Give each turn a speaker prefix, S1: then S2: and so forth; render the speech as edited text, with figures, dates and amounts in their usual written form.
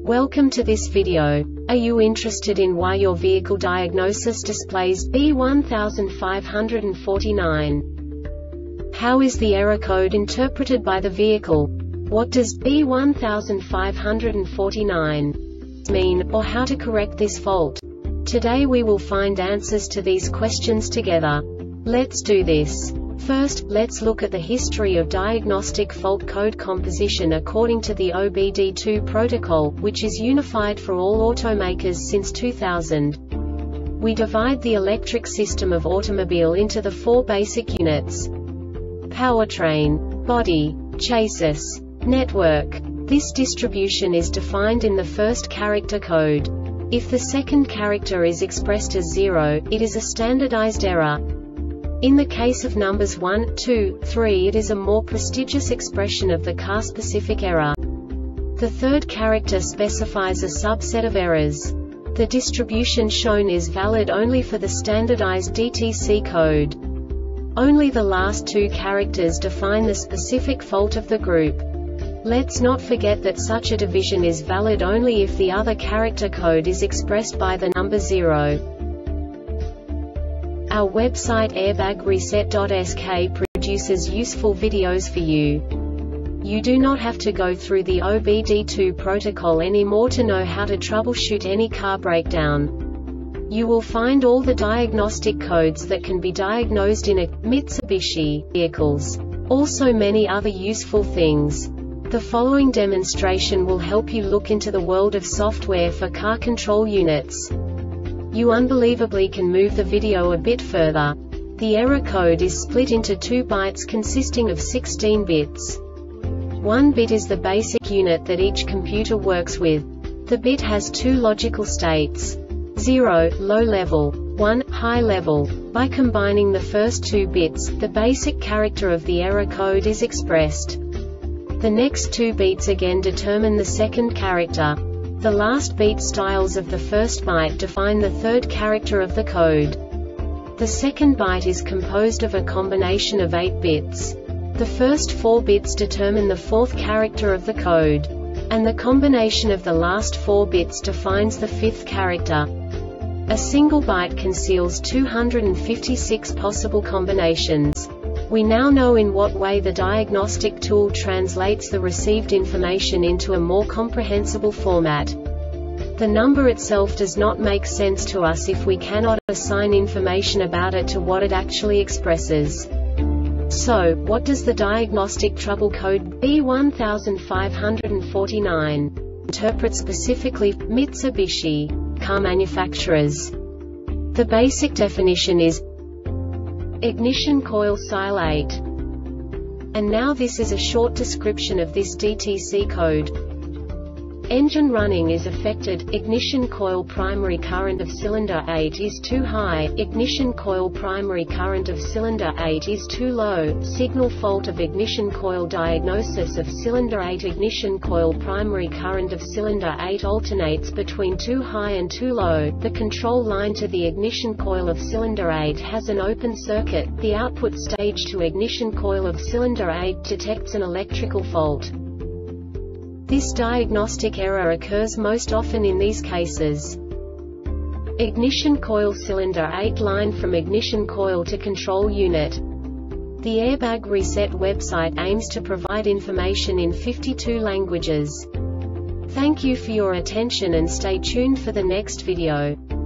S1: Welcome to this video. Are you interested in why your vehicle diagnosis displays B1549? How is the error code interpreted by the vehicle? What does B1549 mean, or how to correct this fault? Today we will find answers to these questions together. Let's do this. First, let's look at the history of diagnostic fault code composition according to the OBD2 protocol, which is unified for all automakers since 2000. We divide the electric system of automobile into the four basic units: powertrain, body, chassis, network. This distribution is defined in the first character code. If the second character is expressed as 0, it is a standardized error. In the case of numbers 1, 2, 3, it is a more prestigious expression of the car-specific error. The third character specifies a subset of errors. The distribution shown is valid only for the standardized DTC code. Only the last two characters define the specific fault of the group. Let's not forget that such a division is valid only if the other character code is expressed by the number 0. Our website airbagreset.sk produces useful videos for you. You do not have to go through the OBD2 protocol anymore to know how to troubleshoot any car breakdown. You will find all the diagnostic codes that can be diagnosed in a Mitsubishi vehicles. Also many other useful things. The following demonstration will help you look into the world of software for car control units. You unbelievably can move the video a bit further. The error code is split into 2 bytes consisting of 16 bits. 1 bit is the basic unit that each computer works with. The bit has 2 logical states: 0, low level, 1, high level. By combining the first 2 bits, the basic character of the error code is expressed. The next 2 beats again determine the second character. The last beat styles of the first byte define the third character of the code. The second byte is composed of a combination of 8 bits. The first 4 bits determine the fourth character of the code. And the combination of the last 4 bits defines the fifth character. A single byte conceals 256 possible combinations. We now know in what way the diagnostic tool translates the received information into a more comprehensible format. The number itself does not make sense to us if we cannot assign information about it to what it actually expresses. So, what does the diagnostic trouble code B1549 interpret specifically for Mitsubishi car manufacturers? The basic definition is ignition coil silate. And now this is a short description of this DTC code. Engine running is affected, ignition coil primary current of cylinder 8 is too high, ignition coil primary current of cylinder 8 is too low, signal fault of ignition coil diagnosis of cylinder 8 ignition coil primary current of cylinder 8 alternates between too high and too low, the control line to the ignition coil of cylinder 8 has an open circuit, the output stage to ignition coil of cylinder 8 detects an electrical fault. This diagnostic error occurs most often in these cases: ignition coil cylinder 8 line from ignition coil to control unit. The Airbag Reset website aims to provide information in 52 languages. Thank you for your attention and stay tuned for the next video.